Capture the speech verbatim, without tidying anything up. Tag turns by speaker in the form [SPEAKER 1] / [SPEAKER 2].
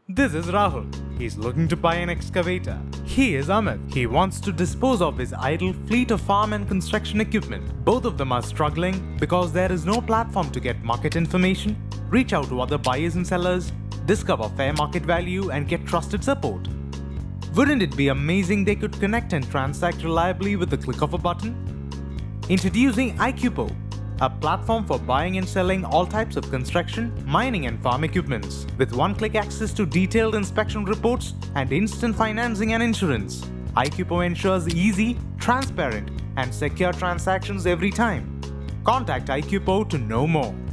[SPEAKER 1] This is Rahul. He's looking to buy an excavator. He is Amit. He wants to dispose of his idle fleet of farm and construction equipment. Both of them are struggling because there is no platform to get market information, reach out to other buyers and sellers, discover fair market value, and get trusted support. Wouldn't it be amazing they could connect and transact reliably with the click of a button? Introducing IQuippo, a platform for buying and selling all types of construction, mining and farm equipments, with one-click access to detailed inspection reports and instant financing and insurance. IQuippo ensures easy, transparent, and secure transactions every time. Contact IQuippo to know more.